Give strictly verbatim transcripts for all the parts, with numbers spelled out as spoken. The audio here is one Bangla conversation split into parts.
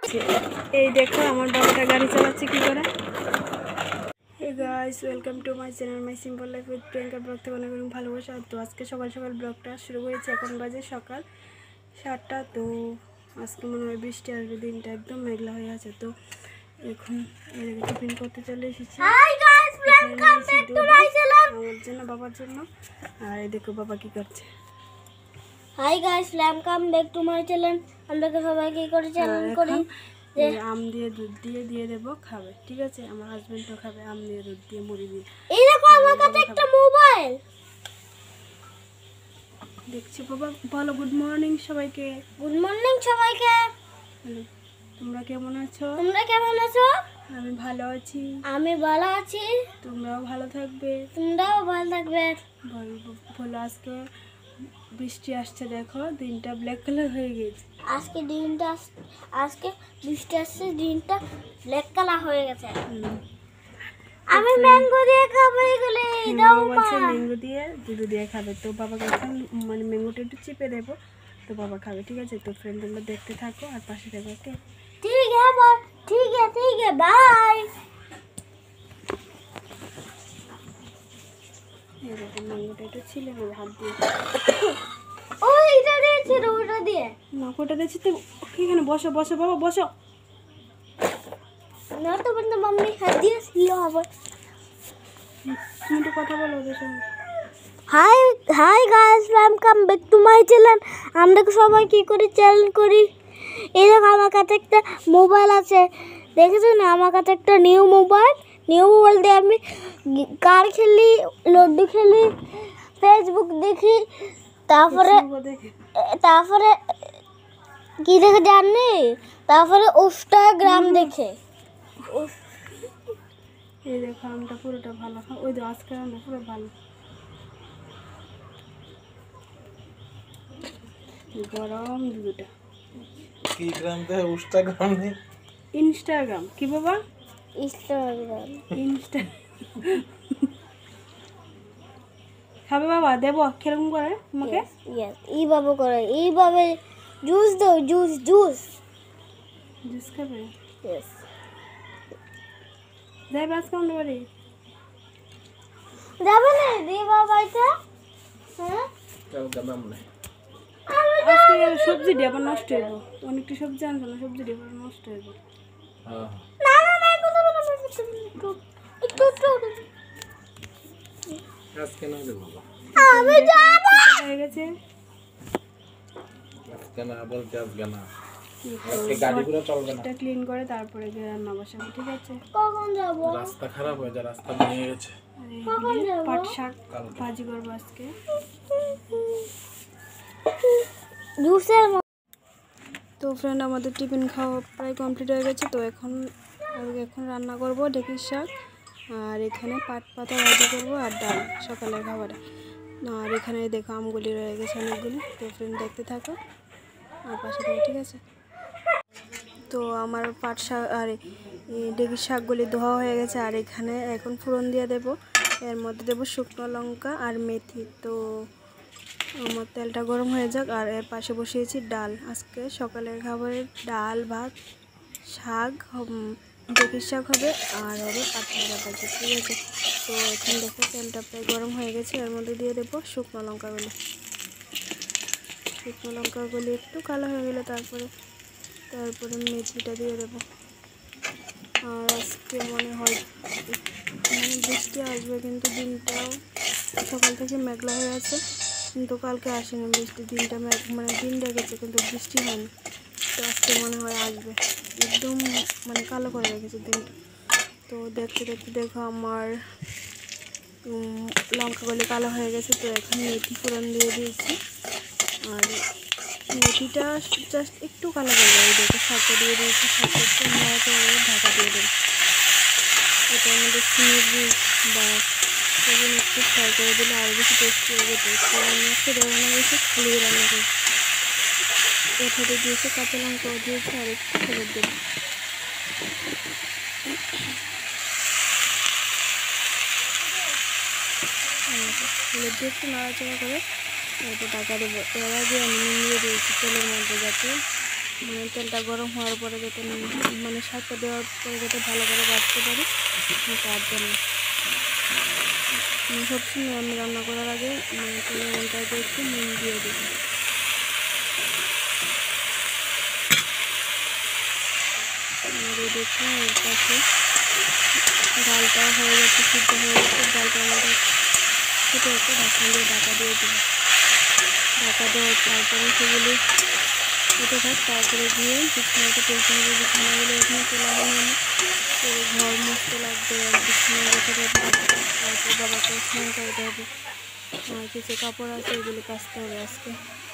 দেখাচ্ছি। এই দেখো আমার বাবাটা গাড়ি চালাচ্ছে কি করে। Hey guys, welcome to my channel my simple life with Priyanka. Blog থেকে অনেক অনেক ভালোবাসা। তো আজকে সকাল সকাল ব্লগটা শুরু করেছি। এখন বাজে সকাল সাতটা। তো আজকে মনে হয় বৃষ্টি আসবে, দিনটা একদম মেঘলা হয়ে আছে। তো এখন এদিকে টিফিন করতে চলে এসেছি আমার জন্য, বাবার জন্য। আর এই দেখো বাবা কি করছে। Hi guys, welcome back to my channel. আমরা সবাই কি করে চ্যানেল করি যে আম দিয়ে দুধ দিয়ে দিয়ে দেবো, খাবে। ঠিক আছে, আমার হাজবেন্ডও খাবে আম দিয়ে দুধ দিয়ে মুড়ি দিয়ে। এই দেখো আমার কাছে একটা মোবাইল দেখছি। বাবা বলো গুড মর্নিং সবাইকে। গুড মর্নিং সবাইকে। তোমরা কেমন আছো? তোমরা কেমন আছো? আমি ভালো আছি। আমি ভালো আছি। তোমরাও ভালো থাকবে। তোমরাও ভালো থাকবে। বলো আজকে বৃষ্টি আসছে, দেখো দিনটা ব্ল্যাক কালার হয়ে গেছে। আজকে দিনটা আজকে বৃষ্টি আসছে, দিনটা ব্ল্যাক কালার হয়ে গেছে। আমি ম্যাঙ্গো দিয়ে খাবো এগুলো। দাও মা। ম্যাঙ্গো দিয়ে দুধ দিয়ে খাবে। তো বাবাকে এখন মানে ম্যাঙ্গোটা একটু চিপে দেবো, তো বাবা খাবে। ঠিক আছে, তো ফ্রেন্ড তোমরা দেখতে থাকো আর পাশে থাকো। ওকে ঠিক আছে, ঠিক আছে, ঠিক আছে, বাই। এরকম ম্যাঙ্গোটা একটু ছিলে নেবো হাত দিয়ে। ও এটা দিয়েছে, ওটা দিয়ে না কোটা দিয়েছি তো। এখানে বসো বসো বাবা বসো। না তো বন্ধু, মাম্মি হাত দিয়ে ছিল আবার। তুমি একটু কথা বলো ওদের সঙ্গে। Hi hi guys, welcome back to my channel. আমরা সবাই কি করে চ্যানেল করি। এই দেখো আমার কাছে একটা মোবাইল আছে, দেখেছো না? আমার কাছে একটা নিউ মোবাইল। নিউ মোবাইল দিয়ে আমি কার খেলি, লুডো খেলি, ফেসবুক দেখি, তারপরে তারপরে কি দেখে জানি, তারপরে ইনস্টাগ্রাম দেখে। এই দেখো আমটা পুরোটা ভালো। ওই তো আজকে আমটা পুরো ভালো। গরম দুধটা কি গ্রাম থেকে ইনস্টাগ্রাম নেই। ইনস্টাগ্রাম কি বাবা? ইনস্টাগ্রাম ইনস্টা খাবে বাবা? দেবো কিরকম করে তোমাকে? ইয়েস, এইভাবে করে, এইভাবে জুস দাও, জুস জুস জুস খাবে? ইয়েস। যাই বাস কাউন্ট বাড়ি যাবে না দিয়ে বাবাইটা? হ্যাঁ কালকে দাম নেই। আজকে সবজি দিয়ে আবার নষ্ট হইব। অনেকটা সবজি আনবো না, সবজি দিয়ে আবার নষ্ট হইব। হ্যাঁ না না না, কথা বলো না, একটু একটু আজকে না দেবো বাবা। আমি যাব। হয়ে গেছে আজকে না বলতে আজকে না। আজকে গাড়ি পুরো চলবে না। এটা ক্লিন করে তারপরে গিয়ে রান্না বসাবো। ঠিক আছে, কখন যাব? রাস্তা খারাপ হয়ে যায়, রাস্তা ভেঙে গেছে। আর এইগুলি পাট শাক ভাজি করবো আজকে। জুসের তো ফ্রেন্ড আমাদের টিফিন খাওয়া প্রায় কমপ্লিট হয়ে গেছে। তো এখন এখন রান্না করব ঢেঁকির শাক, আর এখানে পাট পাতা ভাজি করবো আর ডাল সকালের খাবারে। আর এখানে দেখো আমগুলি রয়ে গেছে অনেকগুলি। তো ফ্রেন্ড দেখতে থাকো আর পাশে থাকো। ঠিক আছে, তো আমার পাট শাক আর ঢেঁকির শাকগুলি ধোয়া হয়ে গেছে। আর এখানে এখন ফোড়ন দিয়ে দেব। এর মধ্যে দেবো শুকনো লঙ্কা আর মেথি। তো আমার তেলটা গরম হয়ে যাক। আর এর পাশে বসিয়েছি ডাল। আজকে সকালের খাবারের ডাল ভাত শাক, ঢেঁকির শাক হবে আর হবে পাট ভাজা ভাজি। ঠিক আছে, তো এখন দেখো তেলটা প্রায় গরম হয়ে গেছে। এর মধ্যে দিয়ে দেবো শুকনো লঙ্কাগুলি। শুকনো লঙ্কাগুলি একটু কালো হয়ে গেলে তারপরে তারপরে মেথিটা দিয়ে দেবো। আর আজকে মনে হয় মানে বৃষ্টি আসবে, কিন্তু দিনটাও সকাল থেকে মেঘলা হয়ে আছে, কিন্তু কালকে আসেনি বৃষ্টি। দিনটা মেঘ মানে দিন রেখেছে কিন্তু বৃষ্টি হয়নি। তো আজকে মনে হয় আসবে, একদম মানে কালো করে রেখেছে দিনটা। তো দেখতে দেখতে দেখো আমার লঙ্কাগুলি কালো হয়ে গেছে। তো এখন মেথি ফোড়ন দিয়ে দিয়েছি। আর মেথিটা জাস্ট একটু কালো করে দেবো। দেখো শাকটা দিয়ে দিয়েছি, শাকটা একটু নাড়াচাড়া ঢাকা দিয়ে দেবো। এটার মধ্যে চিনির বীজ বা সেগুলো একটু ফ্রাই করে দিলে আরও বেশি টেস্টি হয়ে যেত। তো আমি আজকে দেবো না, বেশি খালি রান্না করি। এটাতে দিয়েছে কাঁচা লঙ্কাও দিয়েছে আর একটু হলুদ দেবো। হলুদ দিয়ে একটু নাড়াচাড়া করে এরপর টাকা দেবো। এর আগে আমি নুন দিয়ে দিয়েছি তেলের মধ্যে, যাতে মানে তেলটা গরম হওয়ার পরে যাতে মানে শাকটা দেওয়ার পরে যাতে ভালো করে ভাজতে পারি তার জন্য। সবসময় আমি রান্না করার আগে মানে তেলের মধ্যে একটু নুন দিয়ে দিই। দেখুন এর পাশে ডালটা হয়ে যাচ্ছে, সিদ্ধ হয়ে যাচ্ছে। ডালটা আমাদের ছোটো একটু ঢাকনা দিয়ে ঢাকা দিয়ে দেবো। ঢাকা দেওয়ার তারপরে সেগুলি উঠে থাক, তারপরে দিয়ে বিছানাটা তুলতে হবে। বিছানাগুলো এখানে তোলা হয়নি, পুরো ঘর মুছতে লাগবে আর বিছানা রেখে দেবে। তারপর বাবাকে স্নান করতে হবে, আর কিছু কাপড় আছে এগুলি কাচতে হবে আজকে।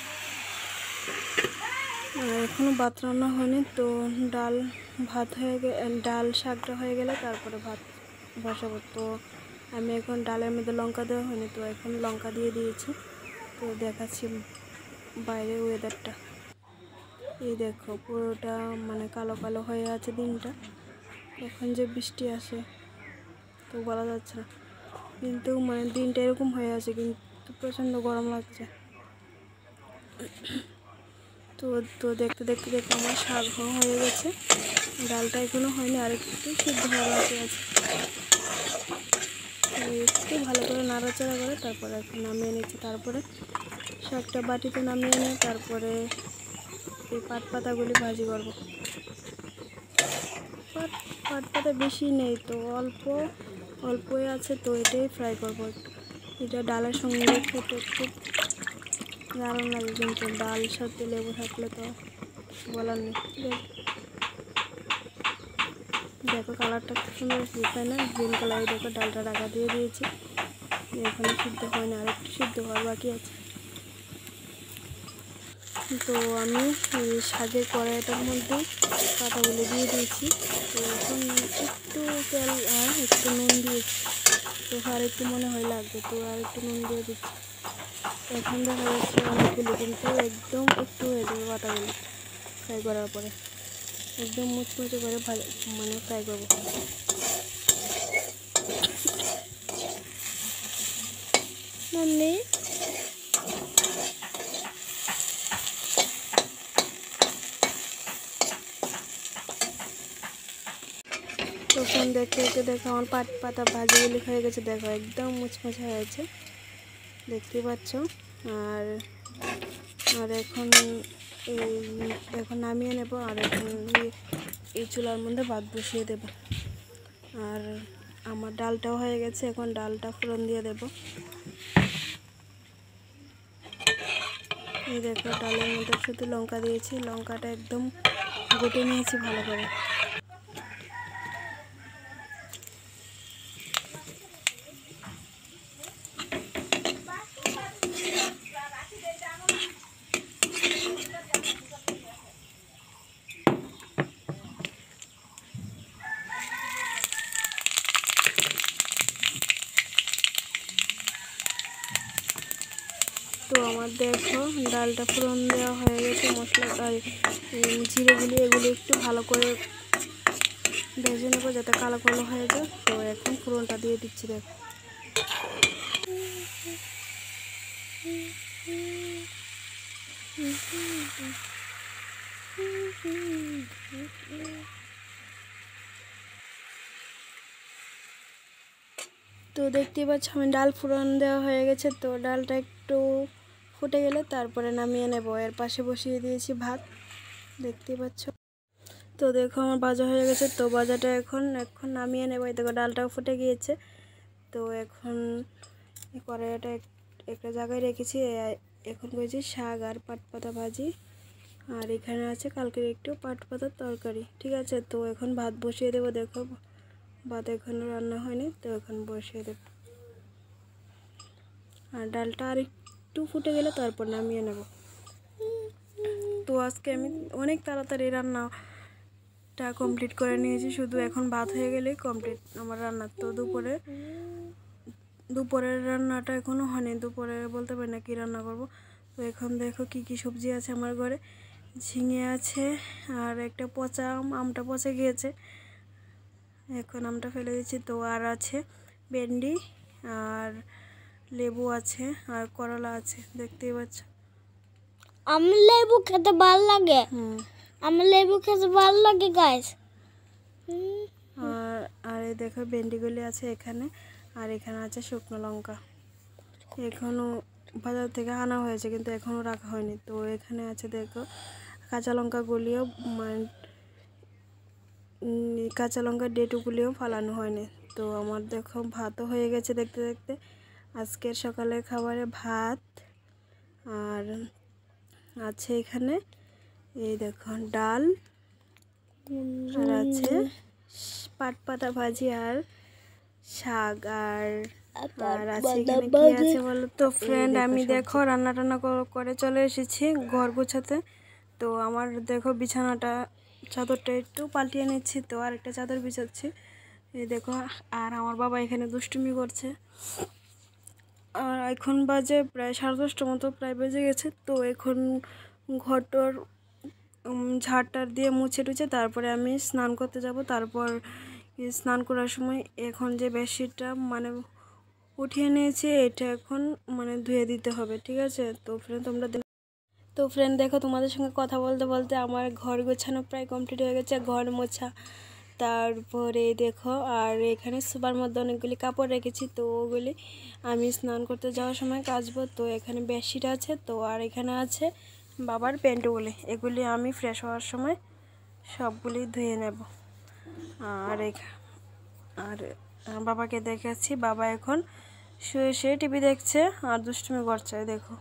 এখনও ভাত রান্না হয়নি, তো ডাল ভাত হয়ে গে ডাল শাকটা হয়ে গেলে তারপরে ভাত বসাবো। তো আমি এখন ডালের মধ্যে লঙ্কা দেওয়া হয়নি, তো এখন লঙ্কা দিয়ে দিয়েছি। তো দেখাচ্ছি বাইরের ওয়েদারটা। এই দেখো পুরোটা মানে কালো কালো হয়ে আছে দিনটা। এখন যে বৃষ্টি আসে তো বলা যাচ্ছে না, কিন্তু মানে দিনটা এরকম হয়ে আছে, কিন্তু প্রচণ্ড গরম লাগছে। তো তো দেখতে দেখতে দেখতে আমার শাক হয়ে গেছে। ডালটা এখনও হয়নি, আর একটু সিদ্ধ হওয়া বাকি আছে। একটু ভালো করে নাড়াচাড়া করে তারপরে এখন নামিয়ে নিচ্ছি। তারপরে শাকটা বাটিতে নামিয়ে নিয়ে তারপরে এই পাট পাতাগুলি ভাজি করব। পাট পাট পাতা বেশি নেই, তো অল্প অল্পই আছে, তো এটাই ফ্রাই করবো। এটা ডালের সঙ্গে খেতে খুব দারুণ লাগে, কিন্তু ডাল সাথে লেবু থাকলে তো বলার নেই। দেখো কালারটা খুব সুন্দর তাই না, গ্রিন কালারে। দেখো ডালটা ঢাকা দিয়ে দিয়েছি, এখানে সিদ্ধ হয় না, আর একটু সিদ্ধ হওয়ার বাকি আছে। তো আমি এই শাকের কড়াইটার মধ্যে পাতাগুলো দিয়ে দিয়েছি। তো এখন একটু তেল আর একটু নুন দিয়েছি, তো আর একটু মনে হয় লাগবে, তো আর একটু নুন দিয়ে দিচ্ছি। এখন দেখা যাচ্ছে অনেকগুলো, কিন্তু একদম একটু হয়ে যাবে পাতাগুলো ফ্রাই করার পরে। একদম মুচমুচে করে ভালো মানে ফ্রাই করবো। মনে তখন দেখতে দেখতে দেখো আমার পাট পাতা ভাজিগুলি হয়ে গেছে। দেখো একদম মুচমুচে হয়েছে, দেখতেই পাচ্ছ। আর আর এখন এই এখন নামিয়ে নেব, আর এখন এই চুলার মধ্যে ভাত বসিয়ে দেব। আর আমার ডালটাও হয়ে গেছে, এখন ডালটা ফোড়ন দিয়ে দেব। এই দেখো ডালের মধ্যে শুধু লঙ্কা দিয়েছি, লঙ্কাটা একদম গুটে নিয়েছি ভালো করে। তো আমার দেখো ডালটা ফোড়ন দেওয়া হয়ে গেছে, মশলা আর জিরেগুলি এগুলি একটু ভালো করে ভেজে নেবো যাতে কালো কালো হয়ে যায়। তো এখন ফোড়নটা দিয়ে দিচ্ছি। দেখো তো দেখতেই পাচ্ছ আমি ডাল ফোড়ন দেওয়া হয়ে গেছে। তো ডালটা একটু ফুটে গেলে তারপরে নামিয়ে নেব। এর পাশে বসিয়ে দিয়েছি ভাত, দেখতেই পাচ্ছ। তো দেখো আমার ভাজা হয়ে গেছে, তো ভাজাটা এখন এখন নামিয়ে নেব। এই দেখো ডালটাও ফুটে গিয়েছে। তো এখন কড়াইটা একটা জায়গায় রেখেছি, এখন করেছি শাক আর পাট পাতা ভাজি, আর এখানে আছে কালকের একটু পাট পাতার তরকারি। ঠিক আছে, তো এখন ভাত বসিয়ে দেবো। দেখো ভাত এখনও রান্না হয়নি, তো এখন বসিয়ে দেব। আর ডালটা আর একটু ফুটে গেলে তারপর নামিয়ে নেব। তো আজকে আমি অনেক তাড়াতাড়ি রান্নাটা কমপ্লিট করে নিয়েছি, শুধু এখন ভাত হয়ে গেলেই কমপ্লিট আমার রান্না। তো দুপুরে দুপুরের রান্নাটা এখনও হয়নি, দুপুরে বলতে পারি না কী রান্না করব। তো এখন দেখো কি কি সবজি আছে আমার ঘরে। ঝিঙে আছে, আর একটা পচা আম, আমটা পচে গিয়েছে, এখন আমটা ফেলে দিচ্ছি। তো আর আছে ভেন্ডি, আর লেবু আছে, আর করলা আছে, দেখতেই পাচ্ছ। আমি লেবু খেতে ভালো লাগে। হুম আমার লেবু খেতে ভালো লাগে গাইস। আর আর এই দেখো ভেন্ডিগুলি আছে এখানে, আর এখানে আছে শুকনো লঙ্কা। এখনও বাজার থেকে আনা হয়েছে কিন্তু এখনও রাখা হয়নি। তো এখানে আছে দেখো কাঁচা লঙ্কাগুলিও মানে কাঁচা লঙ্কার ডেটুগুলিও ফালানো হয়নি। তো আমার দেখো ভাতও হয়ে গেছে দেখতে দেখতে। আজকের সকালের খাবারে ভাত, আর আছে এখানে এই দেখো ডাল, আর আছে পাট পাতা ভাজি আর শাক, আর আর আছে এখানে কি আছে বলো তো ফ্রেন্ড, আমি দেখো রান্না টান্না করে চলে এসেছি ঘর গোছাতে। তো আমার দেখো বিছানাটা চাদরটা একটু পাল্টিয়ে নিচ্ছি, তো আর একটা চাদর বিছাচ্ছি এই দেখো। আর আমার বাবা এখানে দুষ্টুমি করছে। আর এখন বাজে প্রায় সাড়ে দশটার মতো প্রায় বেজে গেছে। তো এখন ঘরটার ঝাড়টার দিয়ে মুছে টুছে তারপরে আমি স্নান করতে যাব। তারপর স্নান করার সময় এখন যে বেডশিটটা মানে উঠিয়ে নিয়েছি এটা এখন মানে ধুয়ে দিতে হবে, ঠিক আছে। তো ফ্রেন্ড তোমরা তো ফ্রেন্ড দেখো তোমাদের সঙ্গে কথা বলতে বলতে আমার ঘর গোছানো প্রায় কমপ্লিট হয়ে গেছে, ঘর মোছা। তারপরে দেখো আর এখানে সোফার মধ্যে অনেকগুলি কাপড় রেখেছি, তো ওগুলি আমি স্নান করতে যাওয়ার সময় কাচবো। তো এখানে বেডশিট আছে, তো আর এখানে আছে বাবার প্যান্টগুলি, এগুলি আমি ফ্রেশ হওয়ার সময় সবগুলি ধুয়ে নেব। আর আর বাবাকে দেখেছি, বাবা এখন শুয়ে শুয়ে টিভি দেখছে আর দুষ্টুমি করছে দেখো।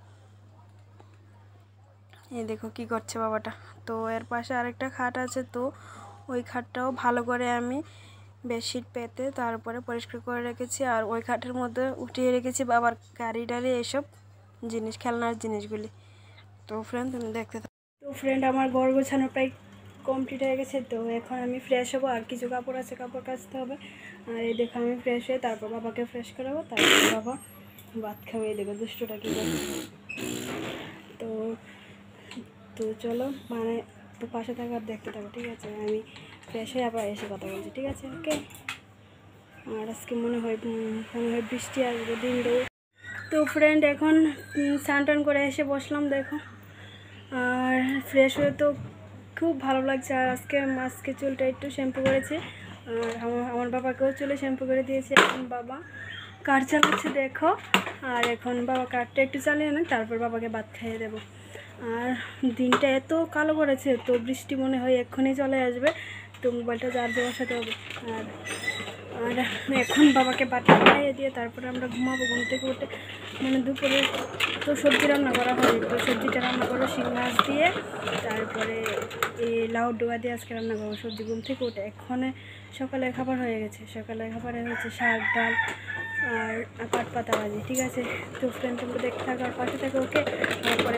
এই দেখো কি করছে বাবাটা। তো এর পাশে আরেকটা খাট আছে, তো ওই খাটটাও ভালো করে আমি বেডশিট পেতে তারপরে পরিষ্কার করে রেখেছি। আর ওই খাটের মধ্যে উঠিয়ে রেখেছি বাবার গাড়ি টাড়ি এইসব জিনিস, খেলনার জিনিসগুলি। তো ফ্রেন্ড তুমি দেখতে থাকো। তো ফ্রেন্ড আমার ঘর গোছানো প্রায় কমপ্লিট হয়ে গেছে। তো এখন আমি ফ্রেশ হবো, আর কিছু কাপড় আছে কাপড় কাচতে হবে। আর এই দেখো আমি ফ্রেশ হয়ে তারপর বাবাকে ফ্রেশ করাবো, তারপর বাবা ভাত খাবে। এই দেখো দুষ্টুটা কি করে। তো তো চলো মানে তো পাশে থাকো আর দেখতে থাকো, ঠিক আছে। আমি ফ্রেশ হয়ে আবার এসে কথা বলছি, ঠিক আছে ওকে। আর আজকে মনে হয় মনে হয় বৃষ্টি আসবে দিন দেবো। তো ফ্রেন্ড এখন স্নান টান করে এসে বসলাম দেখো, আর ফ্রেশ হয়ে তো খুব ভালো লাগছে। আর আজকে আজকে চুলটা একটু শ্যাম্পু করেছি, আর আমার আমার বাবাকেও চুলে শ্যাম্পু করে দিয়েছি। এখন বাবা কাঠ চালাচ্ছে দেখো, আর এখন বাবা কাঠটা একটু চালিয়ে নেয় তারপর বাবাকে ভাত খাইয়ে দেবো। আর দিনটা এত কালো করেছে, তো বৃষ্টি মনে হয় এক্ষুনি চলে আসবে, তো মোবাইলটা চার্জে বসাতে হবে। আর আর এখন বাবাকে ভাত খাইয়ে দিয়ে তারপরে আমরা ঘুমাবো। ঘুম থেকে উঠে মানে দুপুরে তো সবজি রান্না করা হয়, তো সবজিটা রান্না করবো শিং মাছ দিয়ে, তারপরে এই লাউ ডোয়া দিয়ে আজকে রান্না করবো সবজি। ঘুম থেকে উঠে এক্ষণে সকালের খাবার হয়ে গেছে, সকালের খাবারে হচ্ছে শাক ডাল আর পাট পাতা ভাজি, ঠিক আছে। তো ফ্রেন্ড তোমরা দেখতে থাকো আর পাশে থাকো ওকে। তারপরে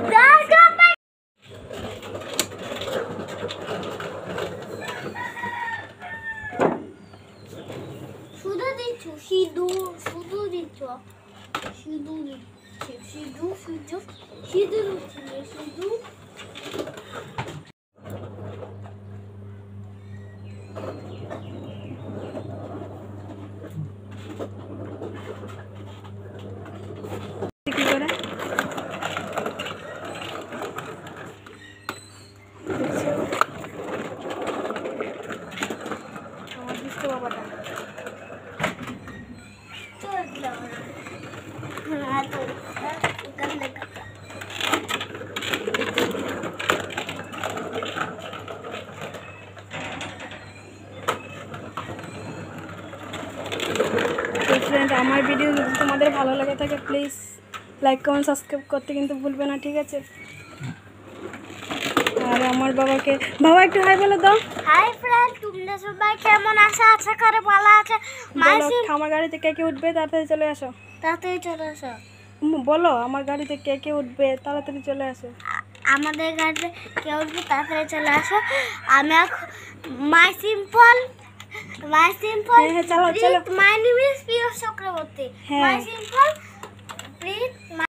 শুধু দিচ্ছ সিঁদুর, শুধু দিচ্ছ সিঁদুর দিচ্ছে সিঁদুর সিঁদুর সিঁদুর দিচ্ছে সিঁদুর। কি করে আমার দুষ্ট বাবাটা हाँ तो गंदे कपड़ा তো ফ্রেন্ড আমার ভিডিও যদি তোমাদের ভালো লাগে থাকে প্লিজ লাইক কমেন্ট সাবস্ক্রাইব করতে কিন্তু ভুলবে না, ঠিক আছে। আর আমার বাবাকে বাবা একটু হাই বলে দাও। হাই ফ্রেন্ড, তোমরা সবাই কেমন আছো? আশা করে ভালো আছো। বলো আমার গাড়িতে কে কে উঠবে তাড়াতাড়ি চলে আসো। তাড়াতাড়ি চলে আসো। বলো আমার গাড়িতে কে কে উঠবে তাড়াতাড়ি চলে আসো। আমাদের গাড়িতে কে উঠবে তাড়াতাড়ি চলে আসো। আমি মাই সিম্পল মাই সিম্পল হ্যাঁ হ্যাঁ চলো চলো। মাই নেম ইজ প্রিয় চক্রবর্তী। মাই সিম্পল প্রিয়